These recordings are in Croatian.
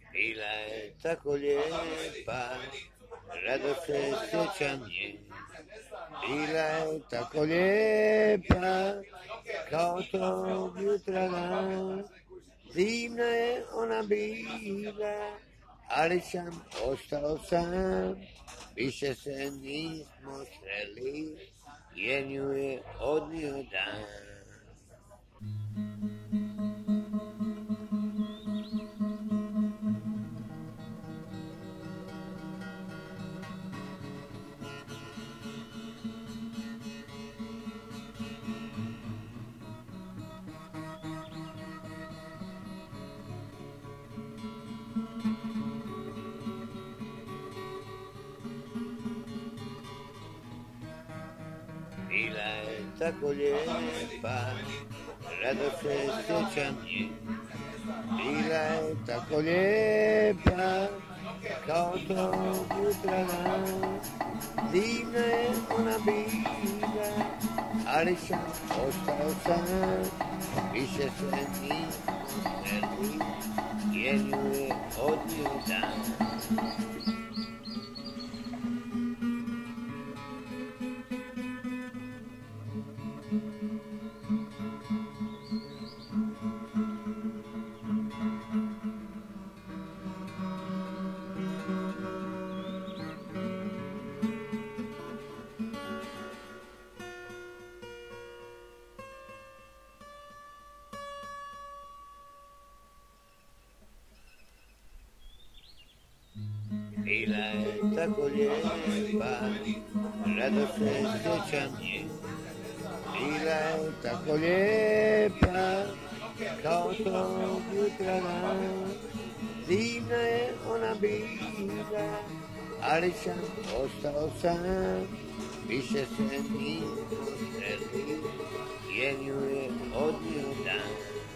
Bila je tako lijepa, rado se sjećam nje. Bila je tako lijepa, kao tog jutra dan. Divna je ona bila, ali sam ostao sam. Više se nismo sreli, jer nju je odnio dan. Bila je tako lijepa, rado se sjećam nje. Bila je tako lijepa, kao tog jutra dan. Divna je ona bila, ali sam ostao sam. Više se nismo sreli, jer nju je odnio dan. Bila je tako lijepa, rado se sjećam nje. Bila je tako lijepa, kao tog jutra dan. Divna je ona bila, ali sam ostao sam. Više se nismo sreli, jer nju je odnio dan.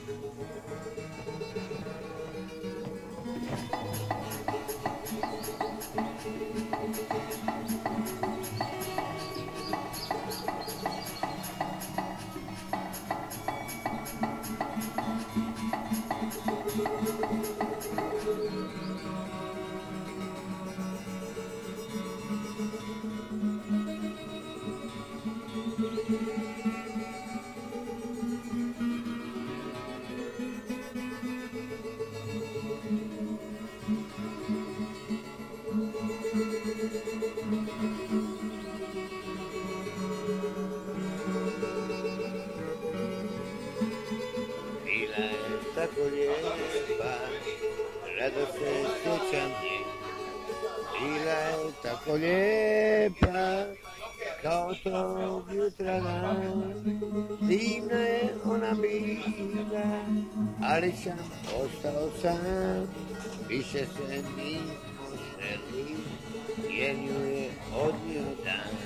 Bila je tako lijepa, rado se sjećam nje. Bila je tako lijepa, kao tog jutra dan. Divna je ona bila, ali sam ostao sam. Više se nismo sreli, jer nju je odnio dan.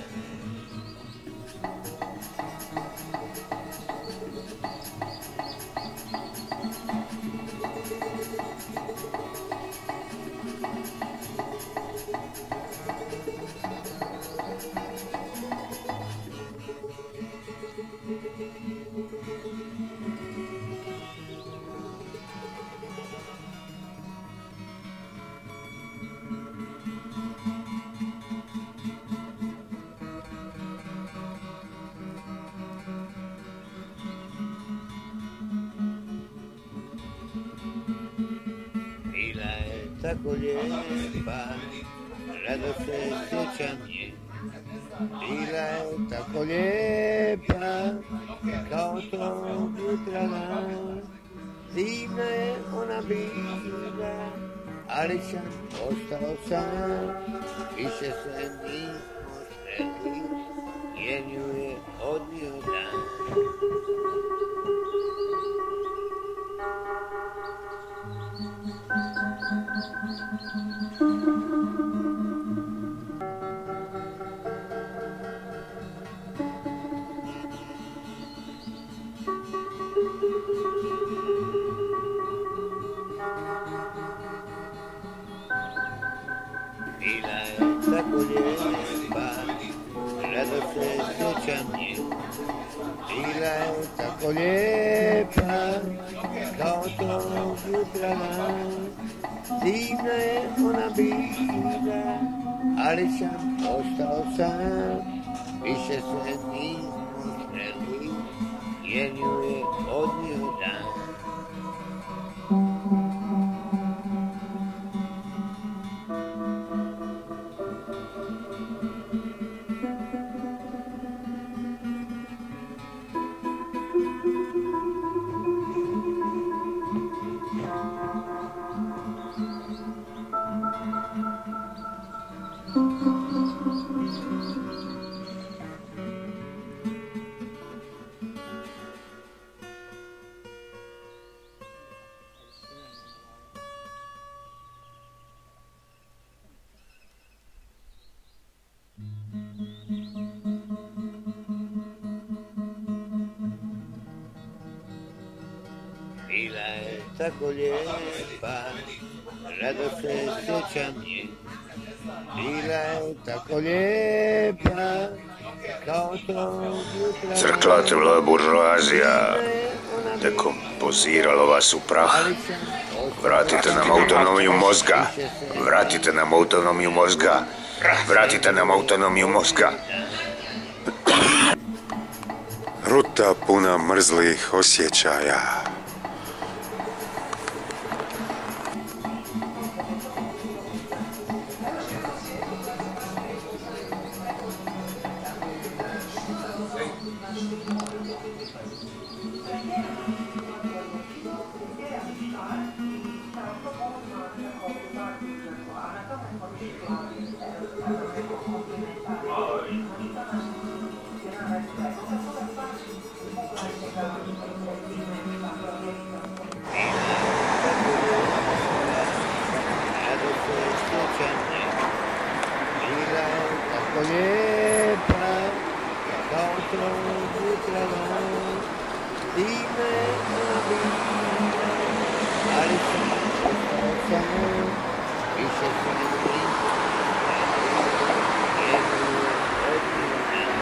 Bila je tako lijepa, rado se sjećam nje. Bila je tako lijepa, kao tog jutra dan. Divna je ona bila, ali sam ostao sam. Više se nismo sreli, jer nju je odnio dan. Bila je tako lijepa, rado se sjećam nje. Bila je tako lijepa, kao tog jutra dan, divna je ona bila, ali sam ostao sam, više se nismo sreli, jer ju je odnio dan. Bila je tako lijepa, rado se sjećam nje. Bila je tako lijepa, kao tog jutra. Crklatila buržoazija, dekompoziralo vas u prah. Vratite nam autonomiju mozga. Vratite nam autonomiju mozga. Vratite nam autonomiju mozga. Ruta puna mrzlih osjećaja. Lijepa, kao tog jutra dan, divna je ona bila, ali sam ostao sam, više se nismo sreli, jer ju je odnio dan.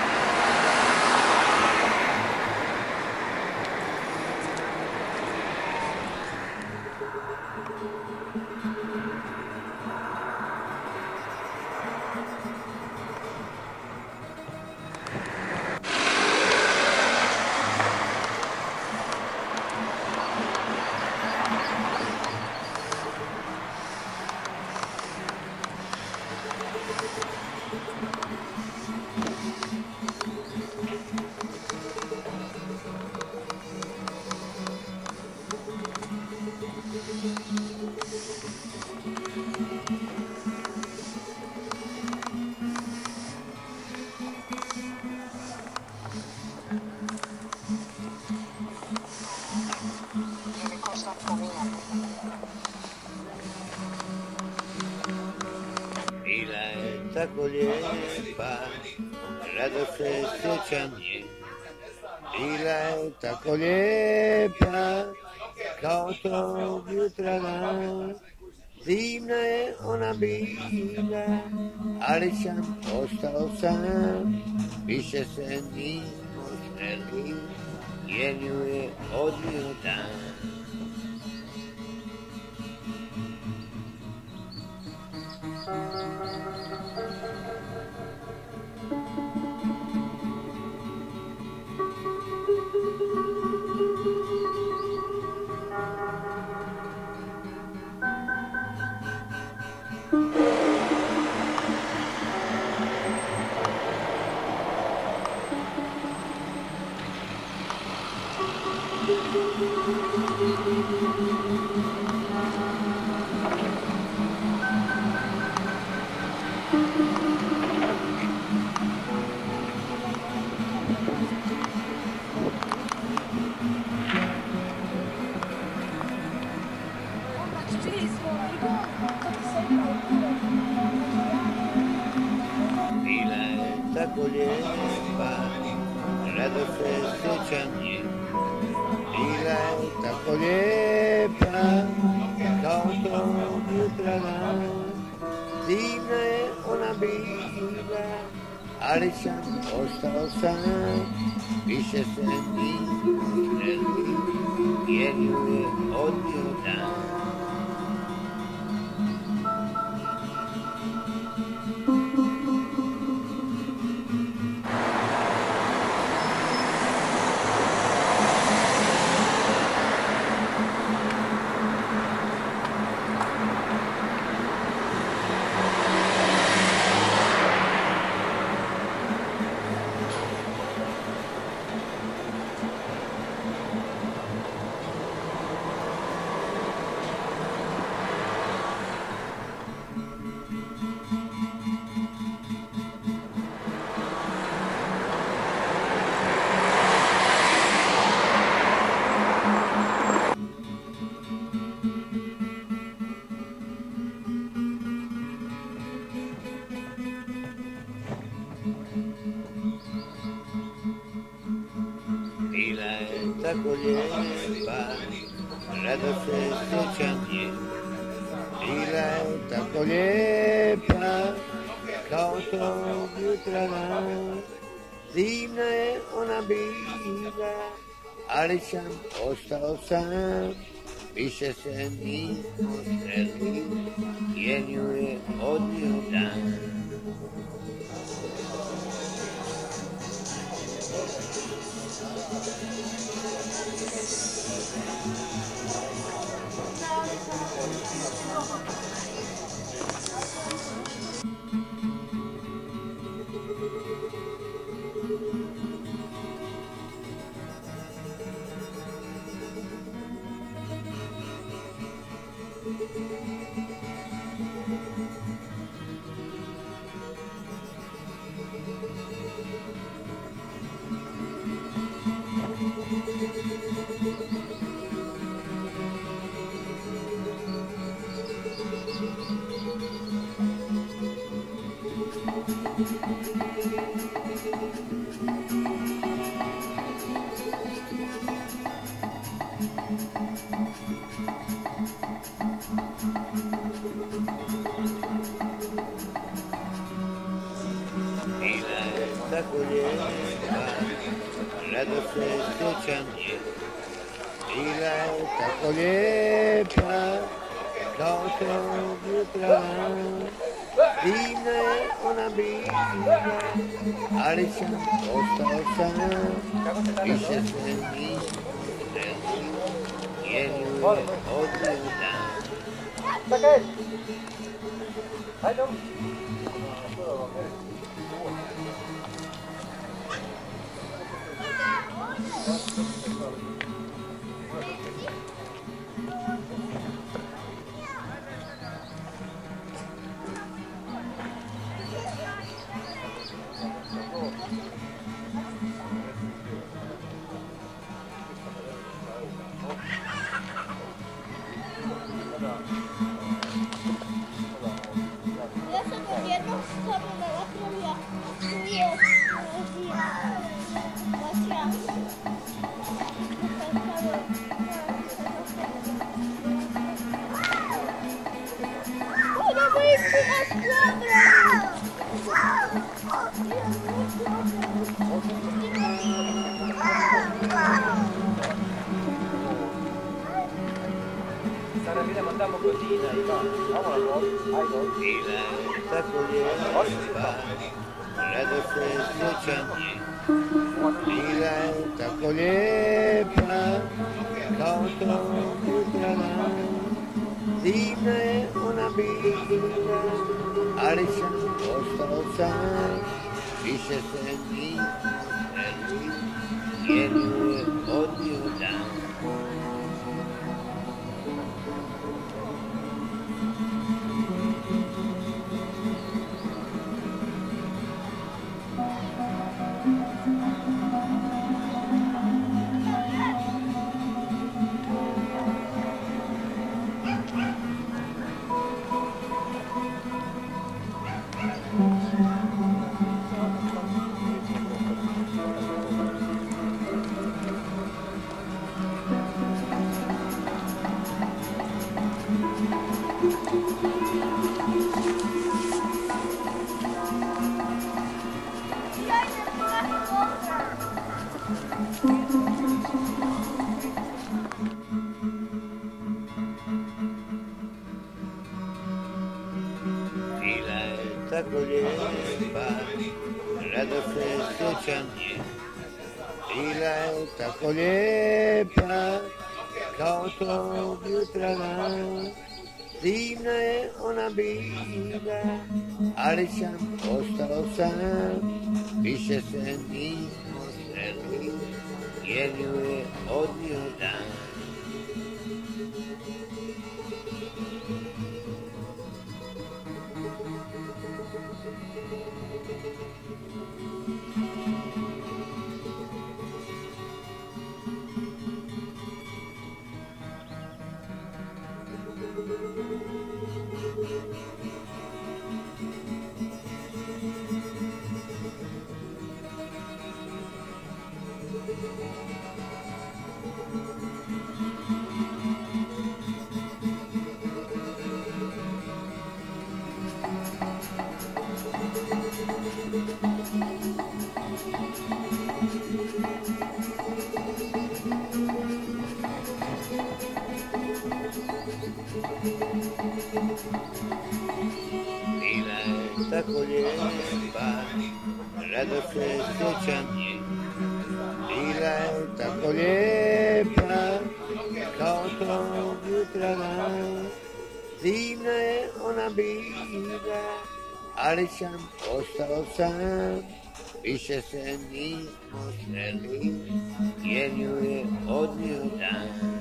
Bila je tako lijepa, rado se sjećam nje. Bila je tako lijepa, kao tog jutra dan, divna je ona bila, ali sam ostao sam, više se nismo sreli, jer ju je odnio dan. Bila je tako lijepa, rado se sjećam nje. Bila je tako lijepa, kao tog jutra dan, divna je ona bila, ali sam ostao sam, više se nismo sreli, jer ju je odbio dan. Bila je tako lijepa, rado se sjećam nje. Bila je tako lijepa, kao tog jutra dan. Divna je ona bila, ali sam ostao sam. Više se nismo sreli, jer ju je odbio dan. Bila je tako lijepa, rado se sjećam nje. Bila je tako lijepa, kao tog jutra. Divna je ona bila, ali sam ostao sam. Više se nismo sreli, jer ju je odbio dan. Ya se gobierno sobre la batería. ¡Una buenísima Sara, mira, mandamos cocina y va. Vámonos, hay dos. Bila je tako lijepa, rado se sjećam nje. Bila je tako lijepa, kao tog jutra dan. Divna je ona bila, ali sam ostao sam. Više se nismo sreli, jer ju je odbio dan. tako lijepa, radosne sjećanje. Bila je tako lijepa, kao tog jutra dan. Divna je ona bila, ali sam ostao sam. Više se nismo sreli, jer ju je odnio dan. Bila je tako lijepa, radosne sjećanje. Bila je tako lijepa, kao tog jutra dan. Divna je ona bila, ali sam ostao sam. Više se nismo sreli, jer ju je odnio dan.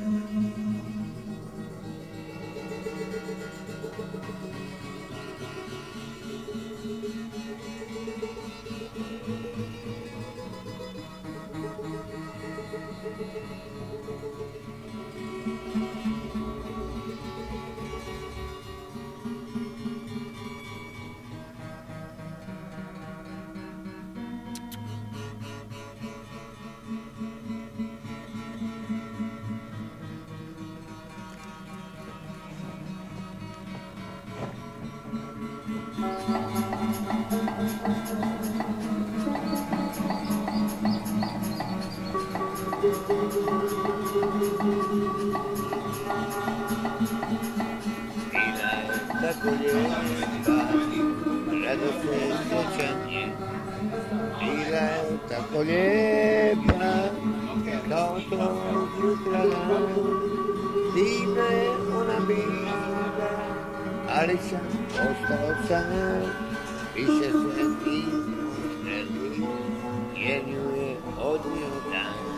Bila je tako lijepa, radosne sjećanje. Bila je tako lijepa, kao tog jutra dan. Divna je ona bila, ali sam ostao sam. Više se nismo sreli, jer ju je odnio dan.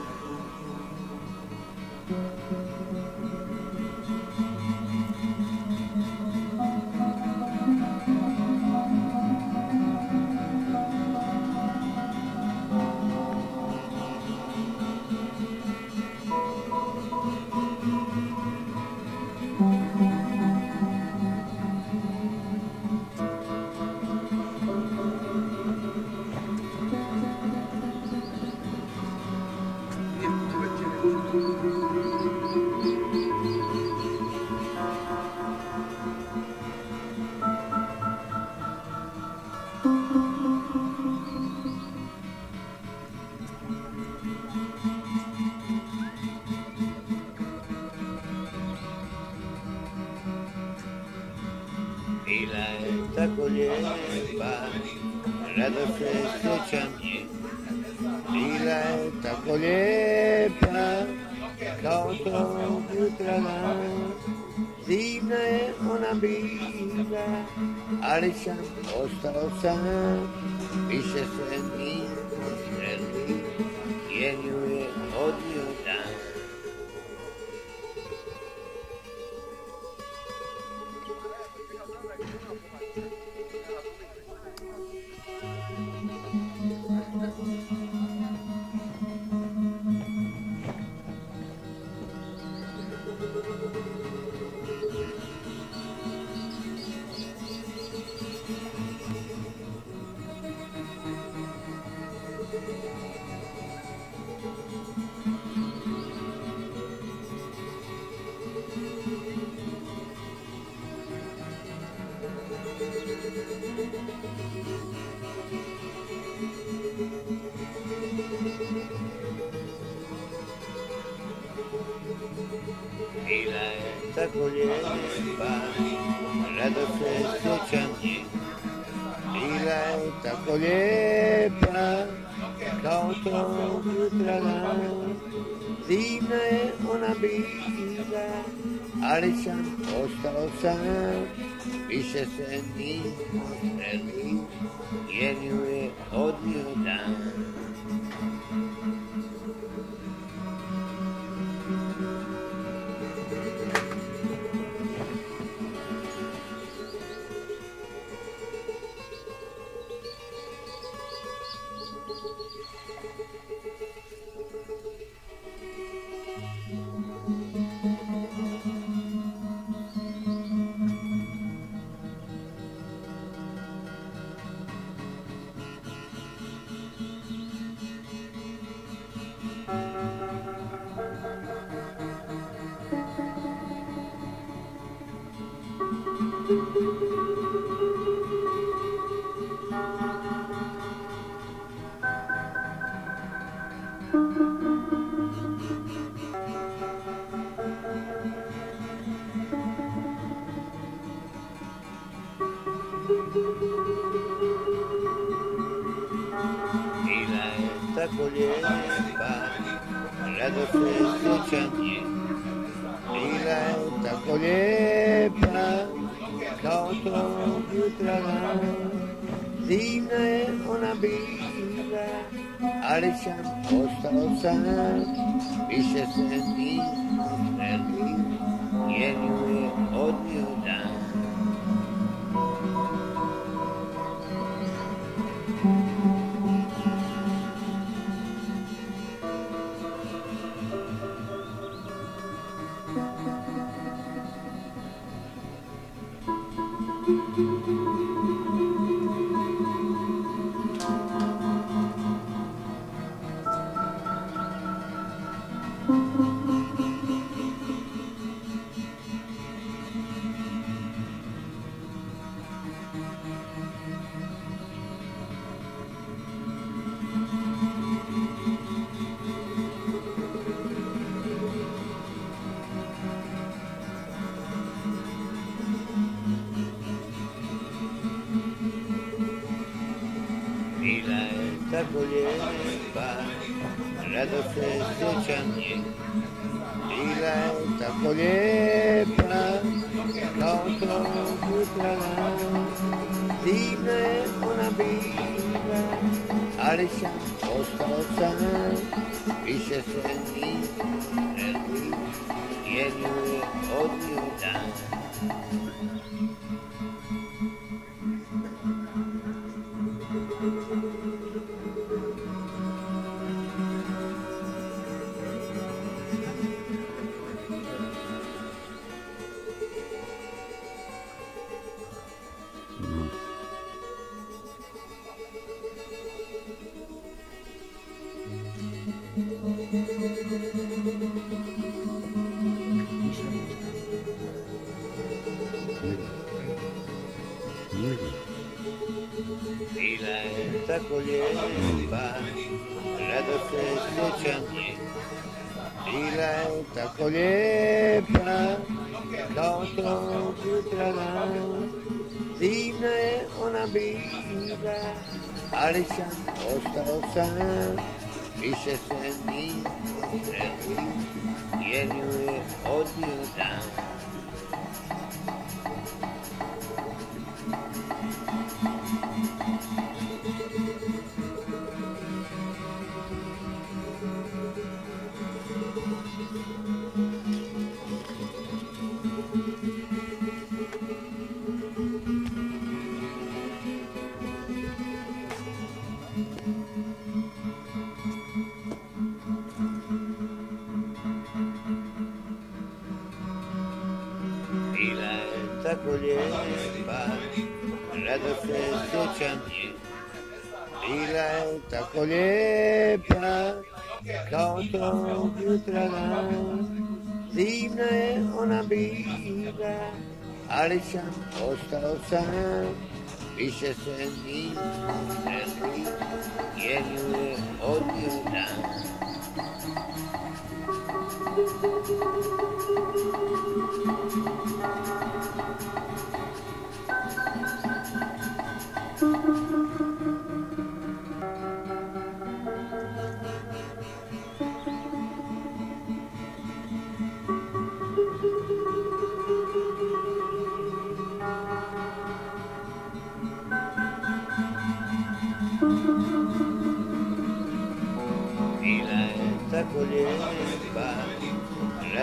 Bila je tako lijepa, radosne sjećanje. Bila je tako lijepa, kao tog jutra dan. Divna je ona bila, ali sam ostao sam. Više se nismo sreli, jer ju je odnio dan. Bila je tako lijepa, radosne sjećanje. Bila je tako lijepa, kao to jutra dan. Divna je ona bila, ali sam ostao sam. Više se nismo sreli, jer ju je odnio dan. Bila je tako lijepa, rado se sjećam nje. Bila je tako lijepa, kao to jutra dan. Divna je ona bila, ali sam ostao sam. Više se nismo sreli, jer ju je odnio dan. Bila je tako lijepa, rado se sjećam nje. Bila je tako lijepa, kao to jutra dan. Divna je ona bila, ali sam ostao sam. Više se nismo sreli, jer ju je odnio dan. Bila je tako lijepa, rado se sjećam nje. Bila je tako lijepa, kao to jutra dan. Divna je ona bila, ali sam ostao sam. Više se nismo sreli, jer ju je odnio dan. Bila je tako lijepa, rado se sjećam nje. Bila je tako lijepa, kao to jutra dan. Divna je ona bila, ali sam ostao sam. Više se nismo sreli, jer ju je odnio dan.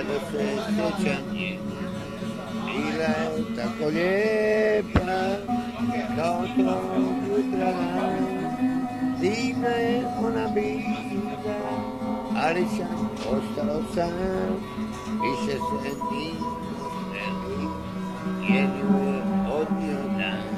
rado se sjećam nje. Bila je tako lijepa, kao tog jutra dan. Divna je ona bila, ali sam ostao sam. Više se nismo sreli, jer ju je odnio dan.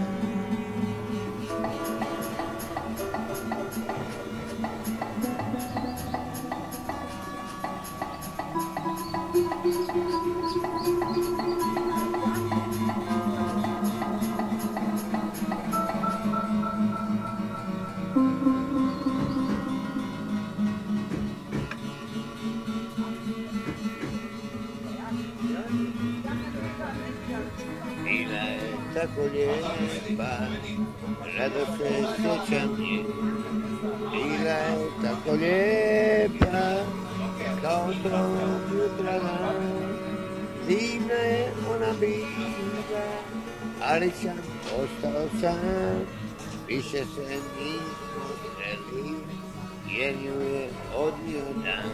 Bila je tako lijepa, rado se sjećam nje. Bila je tako lijepa, kao tog jutra dan. Divna je ona bila, ali sam ostao sam. Više se nismo sreli, jer ju je odnio dan.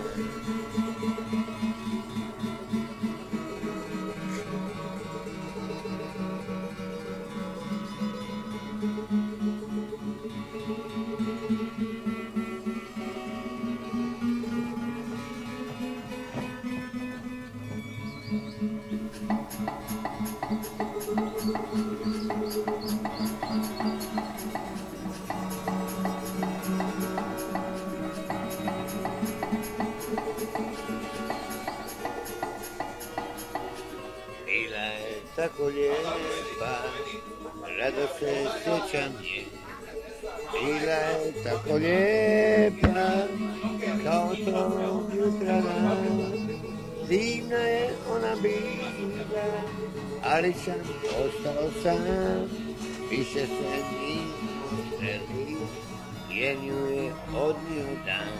Bila je tako lijepa, rado se sjećam nje. Bila je tako lijepa, kao tog jutra dan. Divna je ona bila, ali sam ostao sam. Više se nismo sreli, jer ju je odnio dan.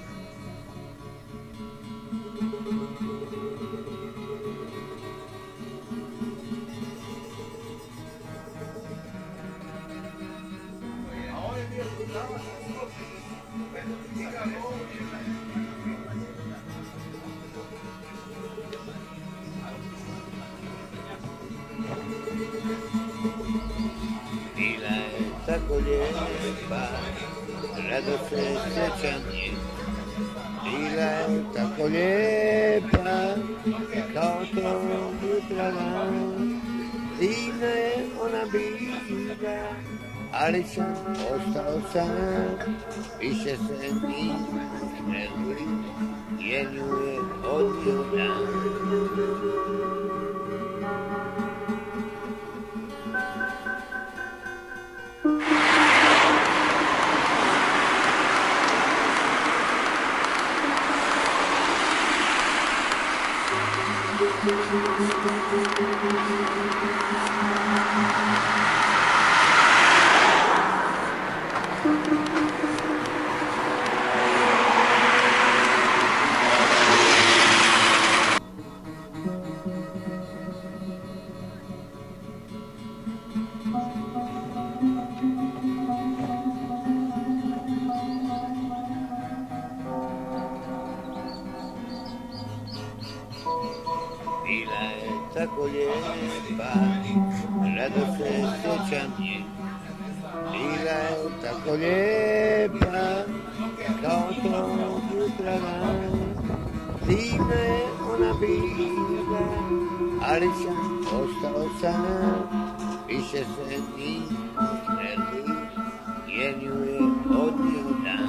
Bila je tako lijepa, rado se sjećam nje. Bila je tako lijepa, kao tog jutra dan. Divna je ona bila, ali sam ostao sam. Više se nismo sreli, jer ju je odnio dan. Bila je tako lijepa, rado se sjećam nje. Bila je tako lijepa, kao tog jutra dan. Divna je ona bila, ali sam ostao sam. Više se nismo sreli, jer ju je odnio dan.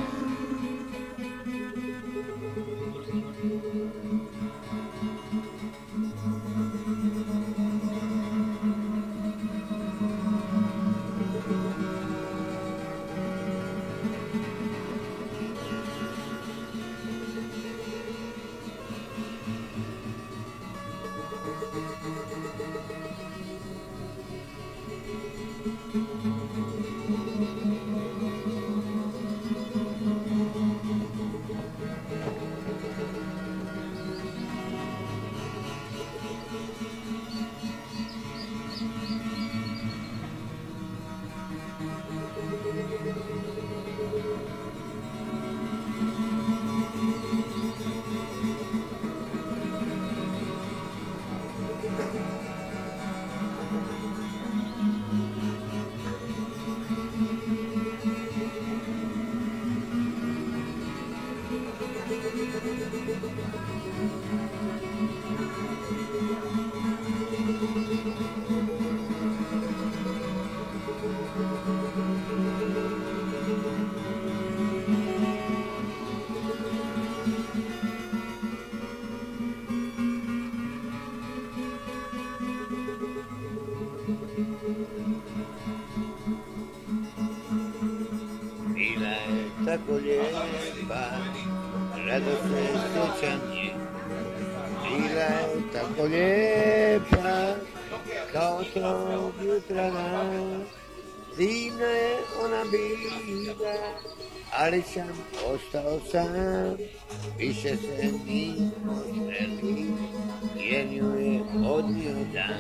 Chwila tako lijepa, radosne sjećanje. Chwila tako lijepa, kao tog jutra dan. Divna je ona bila, ali sam ostao sam. Više se nismo sreli, jer nju je odnio dan.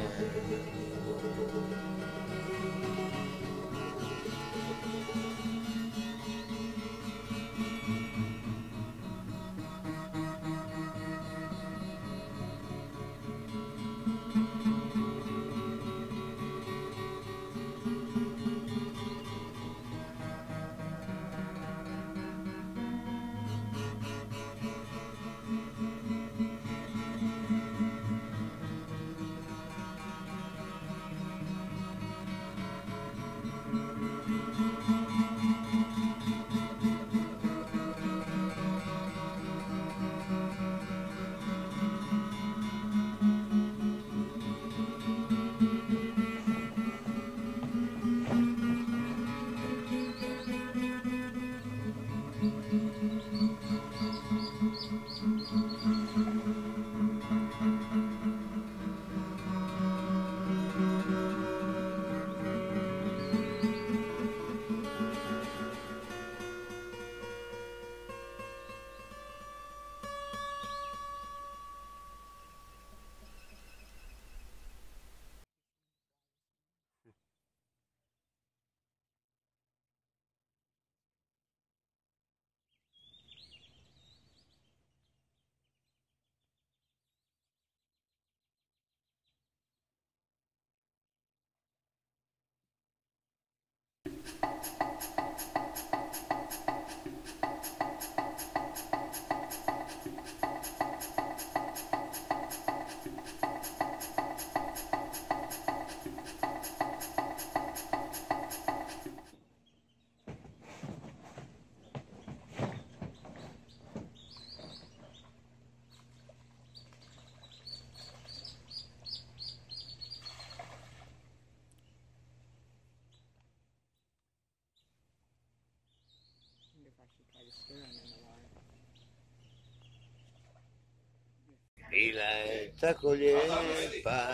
Bila je tako lijepa,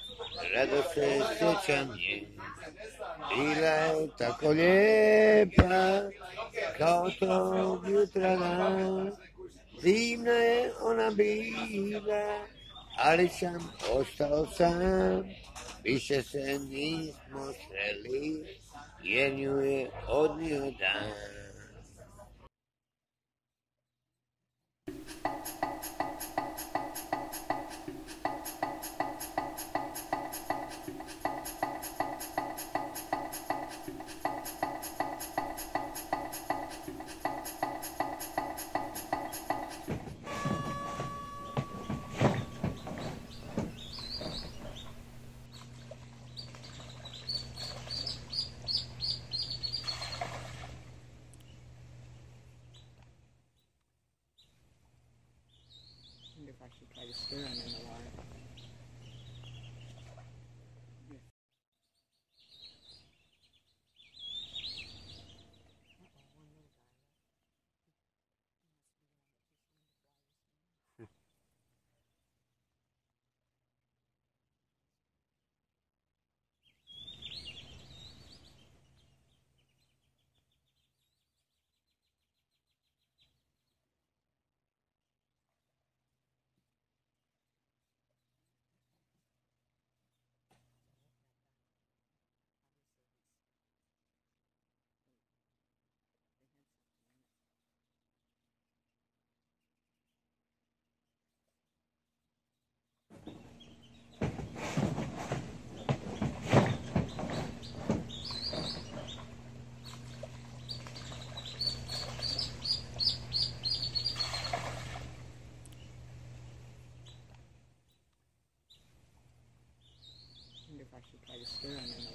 radosne sjećanje. Bila je tako lijepa, kao tog jutra dan. Divna je ona bila, ali sam ostao sam. Više se nismo sreli, jer nju je odnio dan. If I should try to stir them in the water. stirring in the